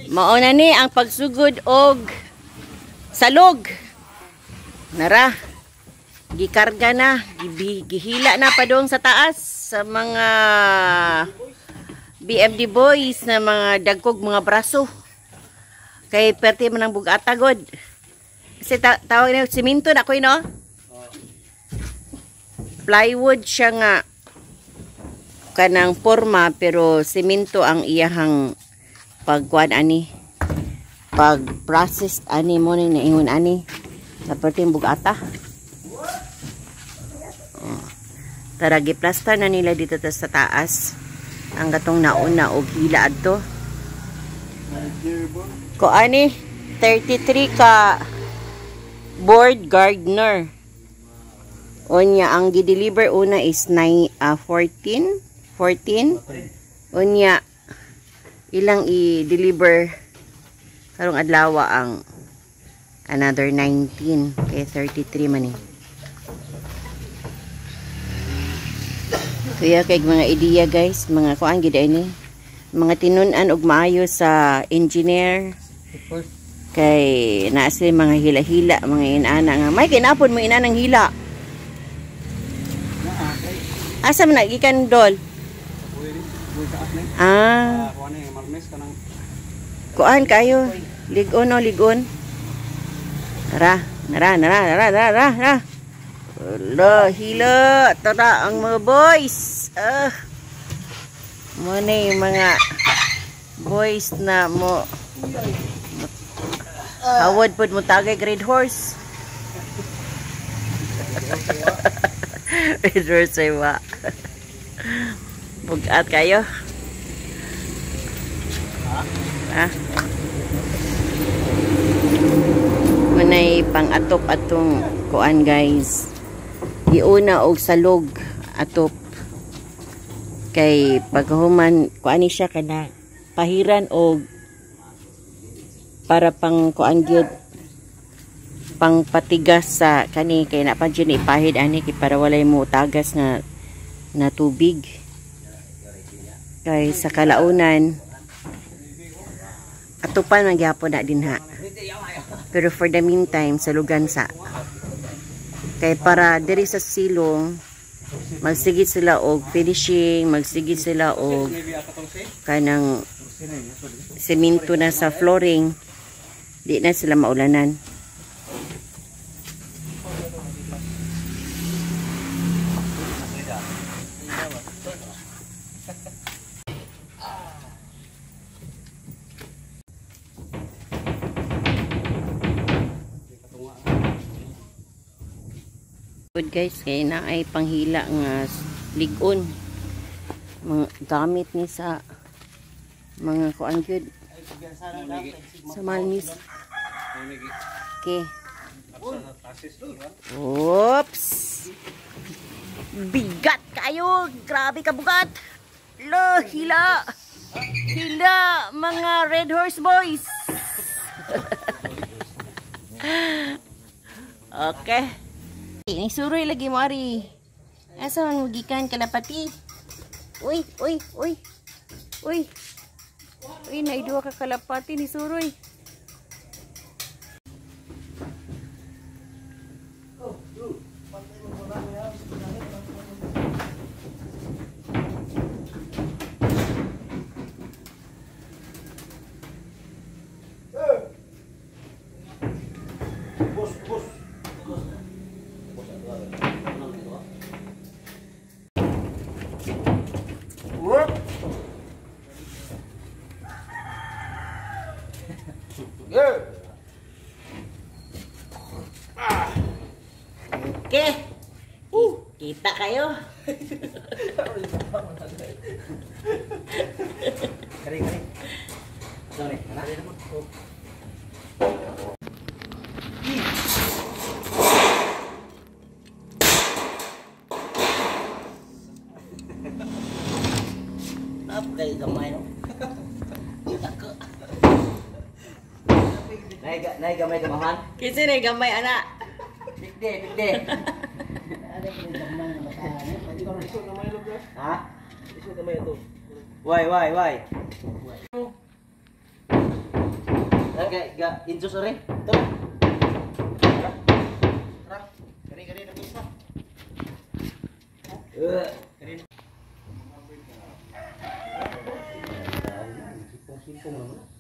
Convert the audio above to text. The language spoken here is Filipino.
Mauna ni ang pagsugod og salog. Nara. Gikarga na, gihila na pa doon sa taas sa mga BMD boys na mga dagkog mga braso. Kay perti man ang bugata god. Kasi tawag na simento na ko no. Plywood siya nga kanang forma pero simento ang iyahang pagkuan ani. Pag process ani mo ni naingon ani sa perti bugata. Tara giplaster na nila dito sa taas. Ang gatong nauna og hila adto. Ko ani 33 ka board gardener. Unya ang gi-deliver una is 14. Unya ilang i-deliver karong adlaw ang another 19 kay 33 man ni. Kuya kay mga ideya guys, mga kuan gid ini. Mga tinun-an og maayo sa engineer. Kay naa sila mga hila-hila, mga inana nga may kinapon mo inanang hila. Asa man gikan dol? Kuan kayo. Ligon o ligon. Nara. Ala, hila. Tara ang mga boys. Muna yung mga boys na mo hawad po mo tagay red horse. Red horse ay wa. Bugat kayo. Muna'y pang-atop atong kuan guys. Giuna og salog atop kay paghuman kuan siya kana pahiran og para pang kuan gyud pang patigas sa kani kay na pa dyan ipahid ani kay para walay mo tagas na tubig kay sa kalaunan atupan man gyapon na dinha pero for the meantime sa lugansa kay para diri sa silong magsigit sila og finishing, magsigit sila og kanang semento na sa flooring, di na sila maulanan. Good guys, kaya na ay panghila nga ligon mga gamit ni sa mga kuan gyud sa malnis. Okay. Oops. Bigat kayo, grabe ka bugat. Lo, hila. Hila mga red horse boys. Okay. Ni suroy lagi mo ari. Asa man mugikan kalapati? Uy. Uy, naidua ka kalapati ni suroy. Okay. Kita kayo. Kering. Sorry. Apa kayak gamay no? Naik gamay kamahan. Kinsa naik gamay anak? Bigde. Ha? Isu gamay ito. Why? Gak injus ore. Tuh. Kari na bisa. Simpong-simpong naman.